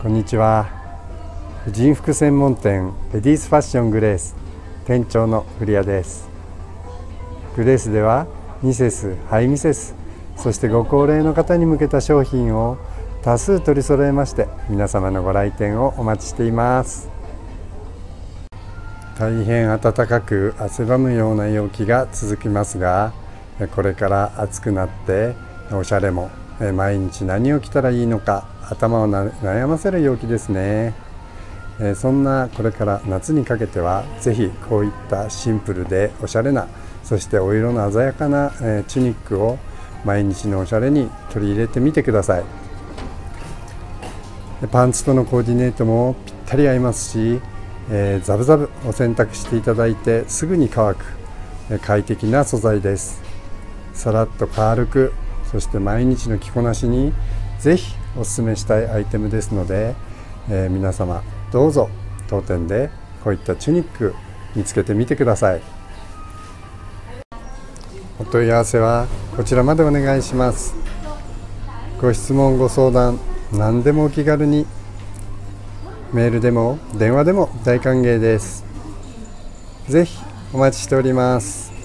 こんにちは。婦人服専門店レディースファッショングレース店長の古谷です。グレースではミセス、ハイミセス、そしてご高齢の方に向けた商品を多数取り揃えまして、皆様のご来店をお待ちしています。大変暖かく汗ばむような陽気が続きますが、これから暑くなっておしゃれも毎日何を着たらいいのか頭を悩ませる陽気ですね。そんなこれから夏にかけてはぜひこういったシンプルでおしゃれな、そしてお色の鮮やかなチュニックを毎日のおしゃれに取り入れてみてください。パンツとのコーディネートもぴったり合いますし、ザブザブお洗濯していただいてすぐに乾く快適な素材です。さらっと軽く、そして毎日の着こなしにぜひおすすめしたいアイテムですので、皆様どうぞ当店でこういったチュニック見つけてみてください。お問い合わせはこちらまでお願いします。ご質問ご相談何でもお気軽に、メールでも電話でも大歓迎です。ぜひお待ちしております。